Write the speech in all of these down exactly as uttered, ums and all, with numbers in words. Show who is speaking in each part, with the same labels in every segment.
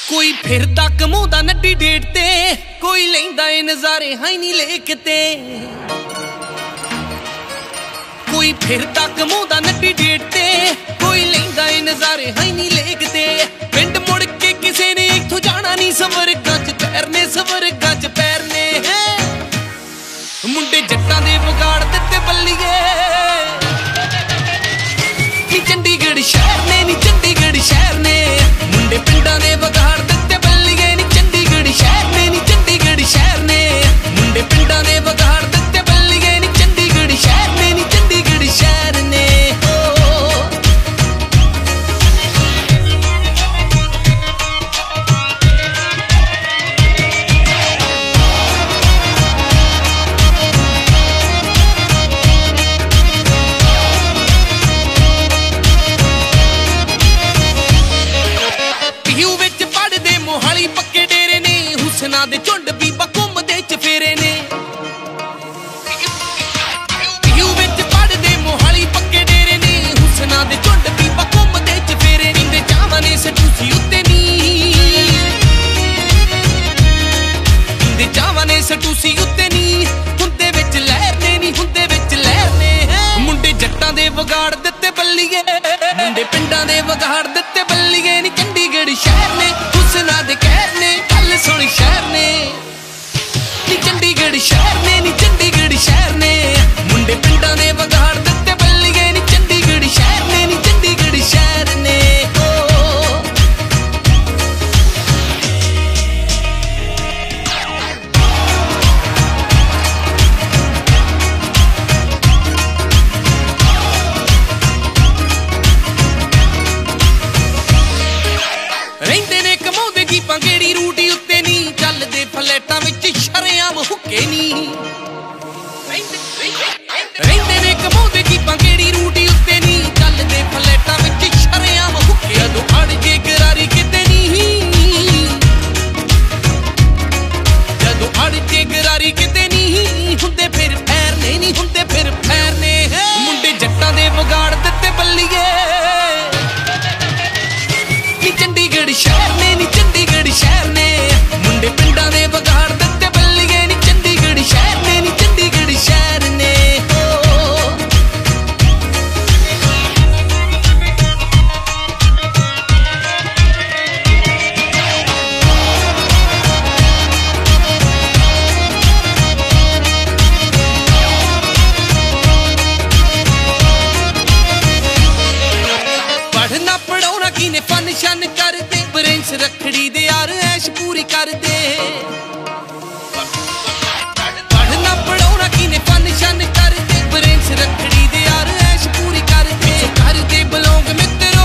Speaker 1: कोई फिरदा कमाउंदा नड्डी डेट ते, कोई लैंदा ए नज़ारे हाई नी लेक ते। कोई फिरदा कमाउंदा नड्डी डेट ते, कोई लैंदा ए नज़ारे हाई नी लेक ते। पिंड मुड़ के किसे ने इत्थों जाना नी, स्वर्गां च तैरने स्वर्गां च पैरने। मुंडे जट्टां दे विगाड़ दित्ते बल्लीए नी चंडीगढ़ शहर ने, नी चंडीगढ़ शहर ने। मुंडे पिंडां दे विगाड़ दित्ते बल्लीए नी चंडीगढ़ शहर ने, नी चंडीगढ़ शहर ने। मुंडे पिंडां दे विगाड़ दित्ते बल्लीए नी चंडीगढ़ शहर ने, नी चंडीगढ़ शहर ने। हुसना दे झुंड बीबा घुमदे चफेरे ने। यू विच पढ़दे मोहाली पक्के डेरे ने। हुसना दे झुंड बीबा घुमदे चफेरे ने। इंदे चावां ने सटूसी उत्ते नी, इंदे चावां ने सटूसी उत्ते नी। हुंदे विच लहर ने, नी हुंदे विच लहर ने। मुंडे जट्टां दे विगाड़ दित्ते बल्लीए, मुंडे पिंडां दे विगाड़ दित्ते बल्लीए नी चंडीगढ़ शहर ने। हुसना दे कहर ने गल सुन शहर ने, नी चंडीगढ़ शहर ने, नी चंडीगढ़ शहर ने। मुंडे पिंडां दे विगाड़ दित्ते बल्लीए नी चंडीगढ़ शहर ने, नी चंडीगढ़ शहर ने। रहिंदे ने कमाउंदे गीपां गेड़ी रूटी उत्ते नी। चलदे फ्लैटां विच शरेआम हुक्के नी। रहिंदे ने कमाउंदे गीपां गेड़ी रूटी उत्ते नी। चलदे फ्लैटां विच शरेआम हुक्के। जदों अड़ जे गरारी किते नी, जदों अड़ जे गरारी किते नी। हुंदे फिर पैर ने, नी हुंदे फिर पैर ने। मुंडे जट्टां दे विगाड़ दित्ते बल्लीए नी चंडीगढ़ शहर ने, नी चंडीगढ़ शहर ने। मुंडे पिंडां दे विगाड़ दित्ते बल्लीए नी चंडीगढ़ शहर ने, नी चंडीगढ़ शहर ने। पढ़ना पढ़ाउणा किने फन शन कर दे। प्रिंस रखड़ी दे यार ऐश पूरी कर दे। पढ़ना पढ़ाउणा किने फन शन कर दे। प्रिंस रखड़ी दे यार ऐश पूरी कर दे। कर दे बिलोंग मित्रो,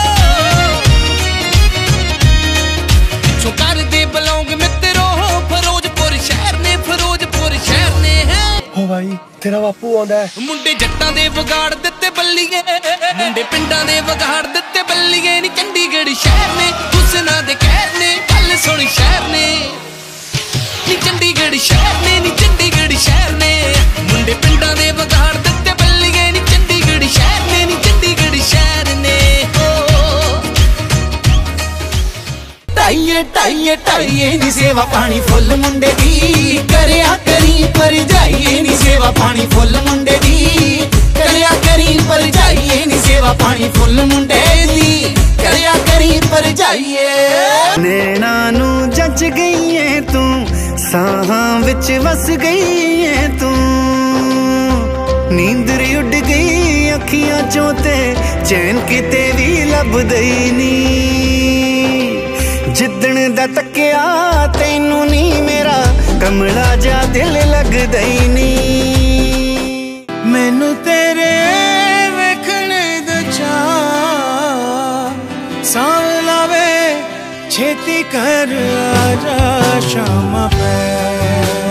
Speaker 1: पिछों कर दे बिलोंग मित्रो। फिरोजपुर शहर ने, फिरोजपुर शहर ने।
Speaker 2: ओ भाई तेरा बापू आंदा है।
Speaker 1: मुंडे जट्टां दे विगाड़ दित्ते बल्लीए, मुंडे पिंडां दे विगाड़ दित्ते बल्लीए नी चंडीगढ़ शहर ने। हुसना दे कहर ने गल सुन शहर ने, नी चंडीगढ़ शहर ने, नी चंडीगढ़ शहर ने। मुंडे पिंडां दे विगाड़ दित्ते बल्लीए नी चंडीगढ़ शहर ने, नी चंडीगढ़ शहर ने।
Speaker 3: टाइए टाइए टाइए नी सेवा पानी फुल मुंडे दी। करया करी पर जाइए नी सेवा पानी फुल मुंडे दी। करया करी पर जाइए नी सेवा पानी फुल मुंडे दी। करया करी पर जाइए।
Speaker 4: नैना नू जच गई है तू, साहां विच वस गई है तू। नींदर उड़ गई अखियां चों ते चैन किते भी लभदा ही नी। जिद्दण दा तक्किया तैनू नी मेरा कमला जा दिल लगदा ही नी।
Speaker 3: मैनू तेरे वेखने दा चाऽ सांव लावे छेती कर आजा शाम पै।